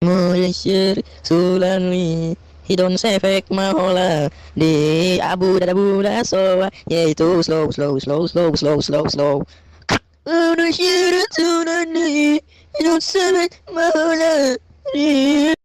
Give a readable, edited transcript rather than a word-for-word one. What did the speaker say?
Moyesir Sulani Hidon Sefek Mahola di Abu Dadabuda Soa yaitu slow. Udah syirat Sulani Hidon Sefek Mahola di